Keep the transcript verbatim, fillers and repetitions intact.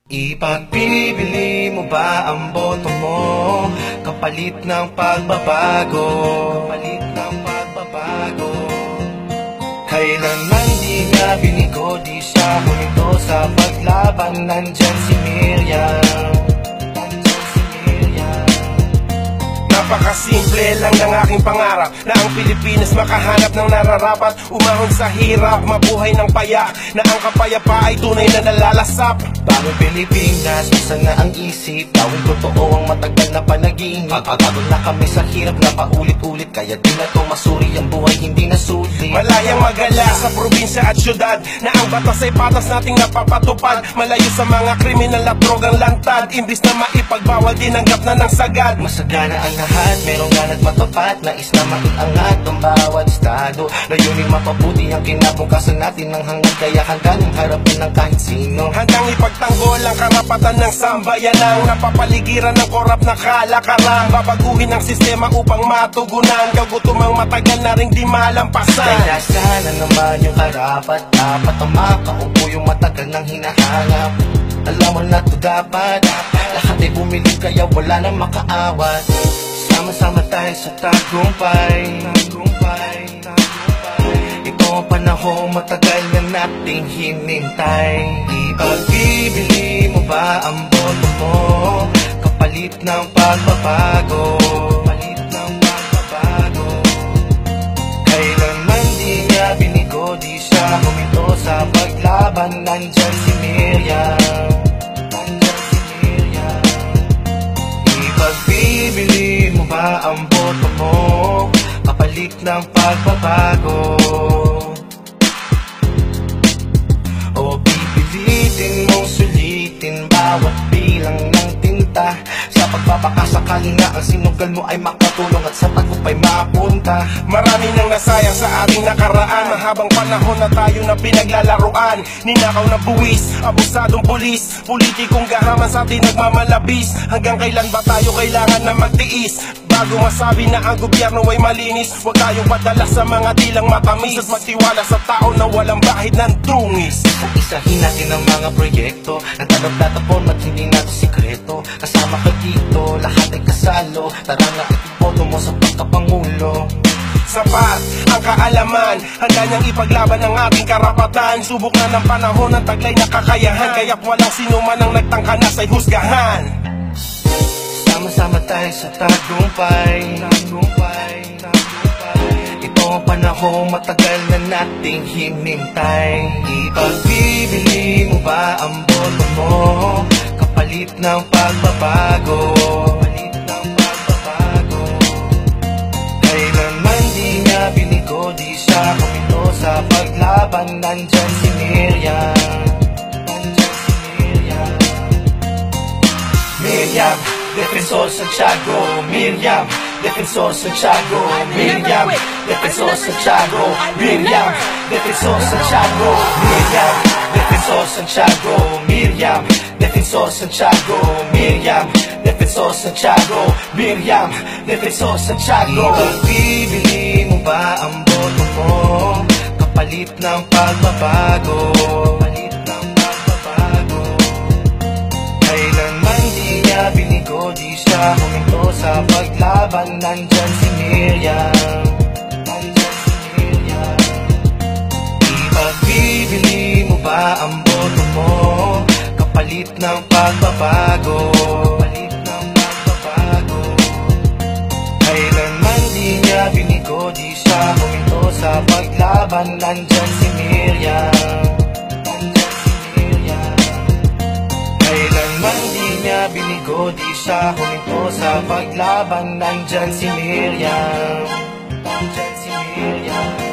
Ipagbibili mo ba ang boto mo kapalit ng pagbabago? Kapalit ng pagbabago. Kailanman di nga binigo, di siya huminto sa paglaban. Nandyan si Miriam, nandyan si Miriam. Napakasimple lang ng aking pangarap na ang Pilipinas makahanap ng nararapat. Umahon sa hirap, mabuhay ng payak, na ang kapayapa ay tunay na nalalasap. Bagong Pilipinas, busan na ang isip, gawin totoo ang matagal na panaginip. Pagpapagod na kami sa hirap na paulit-ulit, kaya di na to masuri ang buhay, hindi na sulit. Malayang magala sa probinsya at syudad, na ang batas ay patas nating napapatupad. Malayo sa mga kriminal at drogang lantad, imbis na maipagbawal, dinanggap na ng sagad. Masagana ang lahat, merong ganat matapat, nais na maiangat ang bawat estado. Layunin mapabuti ang kinabukasan natin ng hanggang kaya handa ng harapin ng kahit sino. Hanggang ipagtanggol ang karapatan ng sambayanang napapaligiran ng korap na kalakaran. Babaguhin ang sistema upang matugunan kagutumang matagal na ring di malampasan. Kaya sana naman yung karapat dapat ang makaupo yung matagal nang hinahanap. Alam mo na to dapat, lahat ay bumili kaya wala na makaawat. Sama-sama tayo sa tagumpay, tagumpay, tagumpay. Ito ang panahon matagal na nating hinintay. Ipagbibili mo ba ang boto mo kapalit ng pagbabago? Kapalit ng pagbabago. Kailanman di niya binigo, di siya huminto sa paglaban. Nandyan si Miriam, nandyan si Miriam. Ipagbibili mo ba ang boto mo kapalit ng pagbabago? O pipilitin mong sulitin bawat bilang ng tinta, sa pagpapakasakali nga ang sinugal mo ay makatulong at sa tagumpay mapunta. Marami nang nasayang sa ating nakaraan, mahabang panahon na tayo na pinaglalaruan. Ninakaw na buwis, abusadong pulis, politikong gahaman sa atin nagmamalabis. Hanggang kailan ba tayo kailangan na magtiis? Bago masabi na ang gobyerno ay malinis, huwag tayong padala sa mga dilang matamis at magtiwala sa tao na walang bahid ng dungis. Isahin natin ang mga proyekto na tatapon at hindi natin sikreto. Kasama ka dito, lahat ay kasalo. Tara nga ipiboto mo sa pagkapangulo. Sapat ang kaalaman, handa niyang ipaglaban ang ating karapatan. Subok na ng panahon ng taglay na kakayahan, kaya't walang sino man ang nagtangka na sa'y husgahan. Sama-sama tayo sa tagumpay, tagumpay, tagumpay. Ito ang panahon matagal na nating hinintay. Ipagbibili mo ba ang boto mo kapalit ng pagbabago? Kapalit ng pagbabago. Kailanman di niya binigo, di siya huminto sa paglaban. Nandyan si Miriam, nandyan si Miriam. Miriam, Defensor Santiago. Miriam, Defensor Santiago. Miriam, Defensor Santiago. Miriam, Defensor Santiago. Miriam, Defensor Santiago. Miriam, Defensor Santiago. Miriam, Defensor Santiago. Miriam, Defensor Santiago. Ipagbibili mo ba ang boto mo kapalit ng pagbabago? Kapalit ng pagbabago. Kailanman di niya binigo, di siya huminto sa paglaban. Nandyan si Miriam, nandyan si Miriam. Ipagbibili mo ba ang boto mo kapalit ng pagbabago? Kapalit ng pagbabago. Kailanman di niya binigo, di siya huminto sa paglaban. Nandyan si Miriam, nandyan si Miriam. Kailanman di niya binigo, di siya huminto sa paglaban. Nandyan si Miriam, nandyan si Miriam.